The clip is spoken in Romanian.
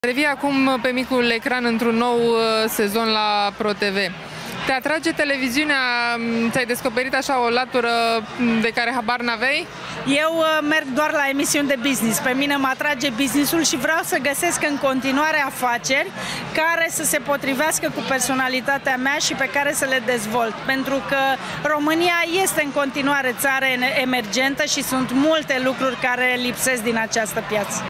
Revii acum pe micul ecran într-un nou sezon la ProTV. Te atrage televiziunea? Ți-ai descoperit așa o latură de care habar n-aveai? Eu merg doar la emisiuni de business. Pe mine mă atrage businessul și vreau să găsesc în continuare afaceri care să se potrivească cu personalitatea mea și pe care să le dezvolt. Pentru că România este în continuare țară emergentă și sunt multe lucruri care lipsesc din această piață.